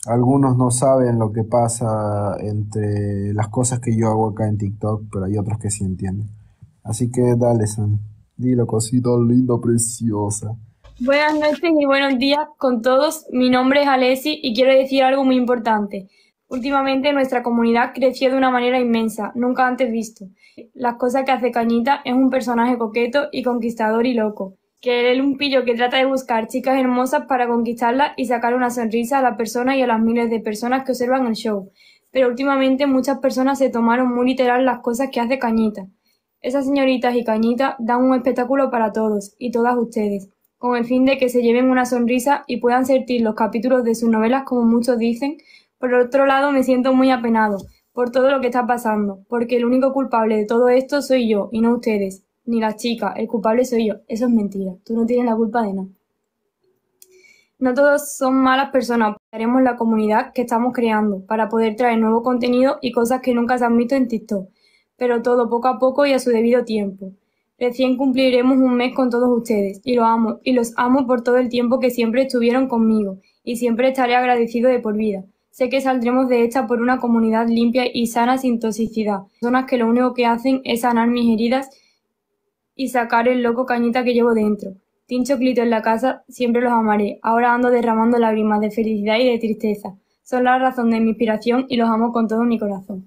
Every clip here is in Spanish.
Algunos no saben lo que pasa entre las cosas que yo hago acá en TikTok, pero hay otros que sí entienden. Así que dale, Sam. Dile cosita linda, preciosa. Buenas noches y buenos días con todos. Mi nombre es Alessi y quiero decir algo muy importante. Últimamente nuestra comunidad creció de una manera inmensa, nunca antes visto. Las cosas que hace Cañita es un personaje coqueto y conquistador y loco. Que él es un pillo que trata de buscar chicas hermosas para conquistarlas y sacar una sonrisa a las personas y a las miles de personas que observan el show. Pero últimamente muchas personas se tomaron muy literal las cosas que hace Cañita. Esas señoritas y Cañita dan un espectáculo para todos y todas ustedes con el fin de que se lleven una sonrisa y puedan sentir los capítulos de sus novelas como muchos dicen. Por otro lado, me siento muy apenado por todo lo que está pasando, porque el único culpable de todo esto soy yo y no ustedes, ni las chicas, el culpable soy yo. Eso es mentira, tú no tienes la culpa de nada. No todos son malas personas, haremos la comunidad que estamos creando para poder traer nuevo contenido y cosas que nunca se han visto en TikTok, pero todo poco a poco y a su debido tiempo. Recién cumpliremos un mes con todos ustedes y los amo por todo el tiempo que siempre estuvieron conmigo y siempre estaré agradecido de por vida. Sé que saldremos de esta por una comunidad limpia y sana sin toxicidad, personas que lo único que hacen es sanar mis heridas y sacar el loco Cañita que llevo dentro. Team Choclito en la casa, siempre los amaré. Ahora ando derramando lágrimas de felicidad y de tristeza. Son la razón de mi inspiración y los amo con todo mi corazón.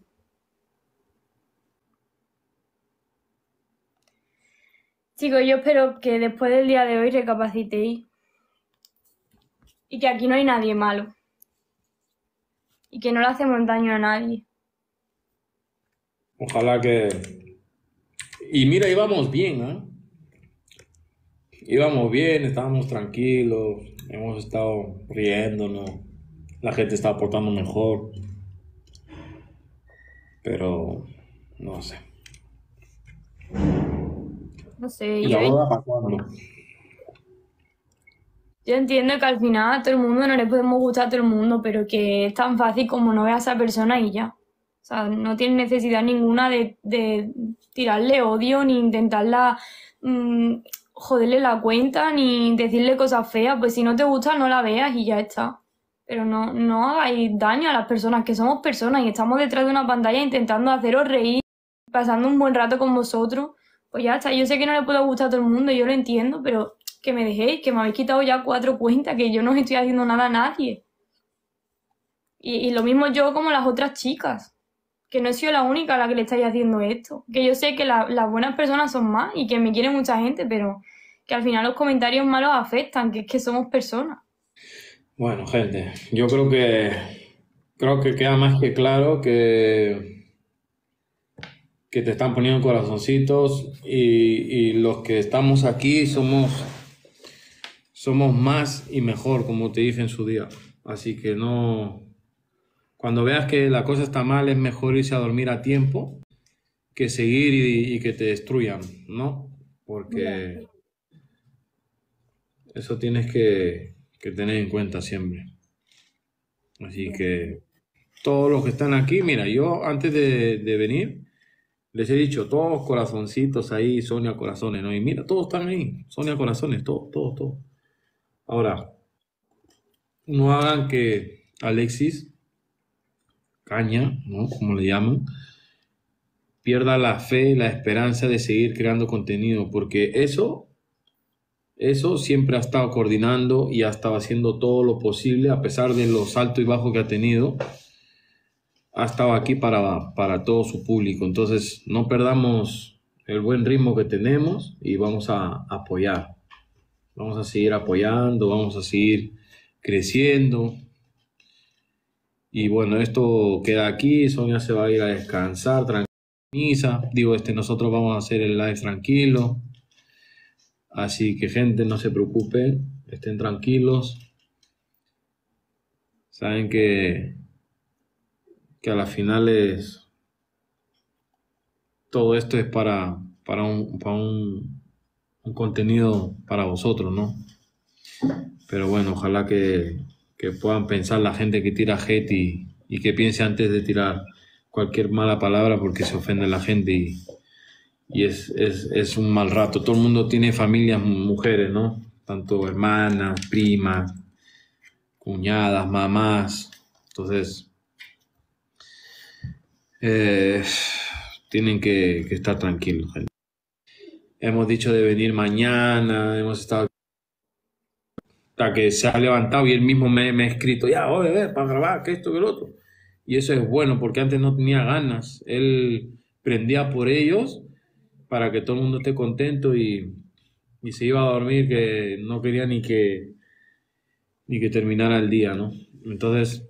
Chicos, yo espero que después del día de hoy recapacitéis y que aquí no hay nadie malo y que no le hacemos daño a nadie. Ojalá que... Y mira, íbamos bien, ¿eh? Íbamos bien, estábamos tranquilos, hemos estado riéndonos, la gente está aportando mejor, pero no sé. No sé, ¿Y la boda para cuándo? yo entiendo que al final a todo el mundo no le podemos gustar a todo el mundo, pero que es tan fácil como no ver a esa persona y ya. O sea, no tiene necesidad ninguna de tirarle odio, ni intentarla joderle la cuenta, ni decirle cosas feas. Pues si no te gusta, no la veas y ya está. Pero no hagáis daño a las personas, que somos personas y estamos detrás de una pantalla intentando haceros reír, pasando un buen rato con vosotros. Pues ya está. Yo sé que no le puedo gustar a todo el mundo, yo lo entiendo, pero que me dejéis, que me habéis quitado ya 4 cuentas, que yo no os estoy haciendo nada a nadie. Y lo mismo yo como las otras chicas, que no he sido la única a la que le estáis haciendo esto. Que yo sé que las buenas personas son más y que me quiere mucha gente, pero que al final los comentarios malos afectan, que es que somos personas. Bueno, gente, yo creo que queda más que claro que te están poniendo corazoncitos y los que estamos aquí somos más y mejor, como te dije en su día. Así que no, cuando veas que la cosa está mal, es mejor irse a dormir a tiempo que seguir y que te destruyan, ¿no? Ya. Porque eso tienes que tener en cuenta siempre. Así que todos los que están aquí, mira, yo antes de venir les he dicho todos corazoncitos ahí, Sonia corazones, ¿no? Y mira, todos están ahí, Sonia corazones, todos, todos, todos. Ahora, no hagan que Alexis Caña, ¿no? Como le llaman, pierda la fe, la esperanza de seguir creando contenido, porque eso siempre ha estado coordinando y ha estado haciendo todo lo posible, a pesar de los altos y bajos que ha tenido, ha estado aquí para todo su público. Entonces, no perdamos el buen ritmo que tenemos y vamos a apoyar. Vamos a seguir apoyando, vamos a seguir creciendo. Y bueno, esto queda aquí. Sonia se va a ir a descansar, tranquila. Digo, nosotros vamos a hacer el live tranquilo. Así que gente, no se preocupen, estén tranquilos. Saben que a las finales todo esto es para un contenido para vosotros, ¿no? Pero bueno, ojalá que puedan pensar la gente que tira hate y que piense antes de tirar cualquier mala palabra porque se ofende la gente y es un mal rato. Todo el mundo tiene familias, mujeres, ¿no? Tanto hermanas, primas, cuñadas, mamás. Entonces, tienen que estar tranquilos, gente. Hemos dicho de venir mañana, hemos estado hasta que se ha levantado y él mismo me ha escrito, ya, oye, ver, para grabar, que esto, que lo otro. Y eso es bueno, porque antes no tenía ganas. Él prendía por ellos para que todo el mundo esté contento y se iba a dormir, que no quería ni que terminara el día, ¿no? Entonces,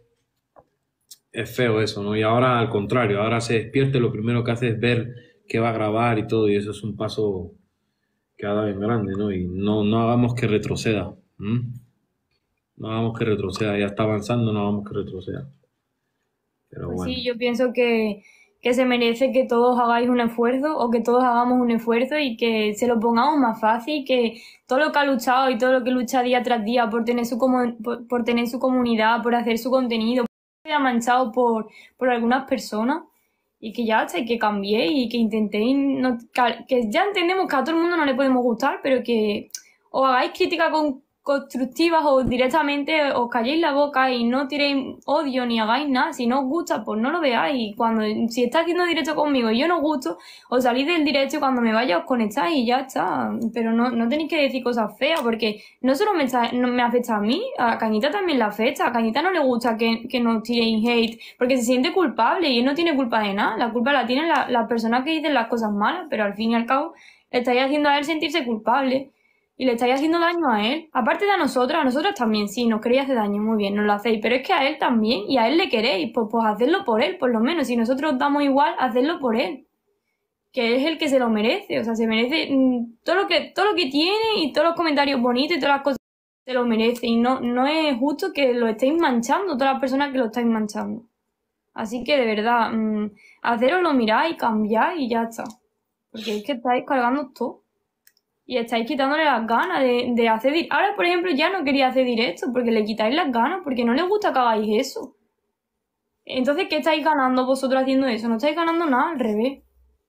es feo eso, ¿no? Y ahora al contrario, ahora se despierte, lo primero que hace es ver qué va a grabar y todo, y eso es un paso que ha dado en grande, ¿no? Y no hagamos que retroceda. No hagamos que retroceda, ya está avanzando, no hagamos que retroceda. Pero Pues bueno. sí, yo pienso que se merece que todos hagáis un esfuerzo o que todos hagamos un esfuerzo y que se lo pongamos más fácil, que todo lo que ha luchado y todo lo que lucha día tras día por tener por tener su comunidad, por hacer su contenido, se ha manchado por algunas personas y que ya está, y que cambiéis y que intentéis, que ya entendemos que a todo el mundo no le podemos gustar, pero que os hagáis críticas constructivas o directamente os calléis la boca y no tiréis odio ni hagáis nada. Si no os gusta, pues no lo veáis. Si estáis haciendo directo conmigo y yo no os gusto, os salís del directo y cuando me vaya os conectáis y ya está. Pero no tenéis que decir cosas feas, porque no solo no me afecta a mí, a Cañita también le afecta. A Cañita no le gusta que nos tiréis hate, porque se siente culpable y él no tiene culpa de nada. La culpa la tienen las personas que dicen las cosas malas, pero al fin y al cabo le estáis haciendo a él sentirse culpable. Y le estáis haciendo daño a él. Aparte de a nosotros también, sí, nos queréis hacer daño, muy bien, nos lo hacéis. Pero es que a él también, y a él le queréis, pues hacedlo por él, por lo menos. Si nosotros os damos igual, hacedlo por él. Que es el que se lo merece, o sea, se merece todo lo que tiene y todos los comentarios bonitos y todas las cosas, se lo merece. Y no es justo que lo estéis manchando, todas las personas que lo estáis manchando. Así que de verdad, haceroslo, miráis, cambiáis y ya está. Porque es que estáis cargando todo. Y estáis quitándole las ganas de hacer ahora, por ejemplo, ya no quería hacer directo porque le quitáis las ganas, porque no les gusta que hagáis eso. Entonces, ¿qué estáis ganando vosotros haciendo eso? No estáis ganando nada, al revés.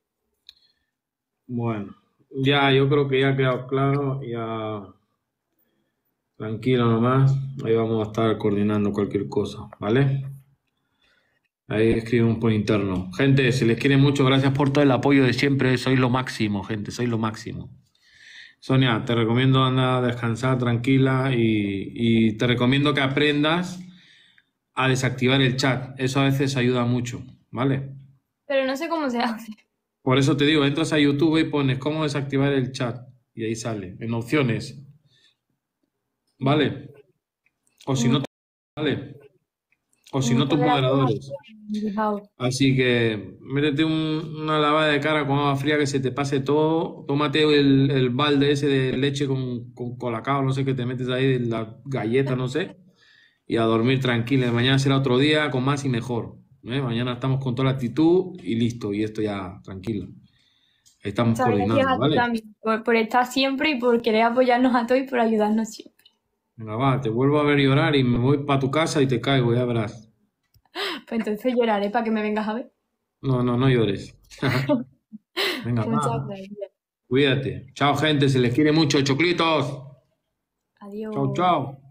Bueno, ya yo creo que ya ha quedado claro, ya tranquilo nomás, ahí vamos a estar coordinando cualquier cosa, ¿vale? Ahí escribimos por interno. Gente, se les quiere mucho, gracias por todo el apoyo de siempre, sois lo máximo, gente, sois lo máximo. Sonia, te recomiendo andar a descansar tranquila y te recomiendo que aprendas a desactivar el chat. Eso a veces ayuda mucho, ¿vale? Pero no sé cómo se hace. Por eso te digo, entras a YouTube y pones cómo desactivar el chat y ahí sale, en opciones, ¿vale? O si no, ¿vale? O si no, tus moderadores. Así que métete una lavada de cara con agua fría que se te pase todo. Tómate el balde ese de leche con colacao, no sé, que te metes ahí de la galleta, no sé. Y a dormir tranquila. Mañana será otro día con más y mejor. Mañana estamos con toda la actitud y listo. Y esto ya, tranquilo. Ahí estamos coordinando, gracias a ti ¿vale? también por estar siempre y por querer apoyarnos a todos y por ayudarnos siempre. Venga, va, te vuelvo a ver llorar y me voy para tu casa y te caigo, ya verás. Pues entonces lloraré para que me vengas a ver. No llores. Venga, Muchas va. gracias. Cuídate. Chao, gente, se les quiere mucho. Choclitos. Adiós. Chao, chao.